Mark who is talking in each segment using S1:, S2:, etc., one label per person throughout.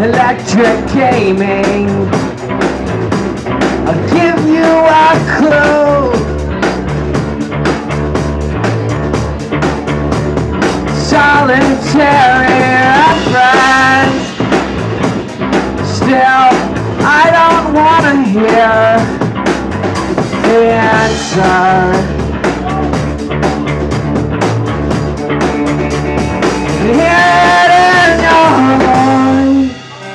S1: electric gaming. I'll give you a clue. Solitary friends. Still, I don't want to hear the answer. Hear it in your heart.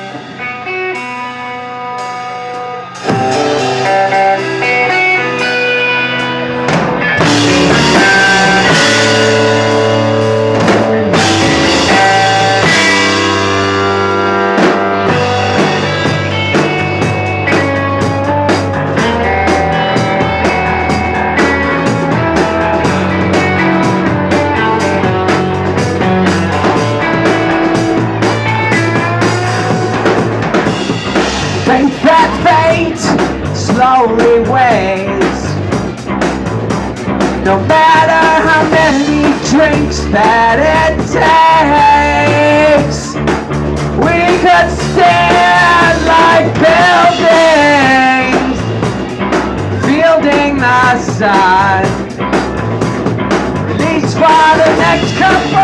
S1: Think that fate slowly waits. No matter how many drinks that it takes, we could stand like buildings, fielding the sun. At least for the next couple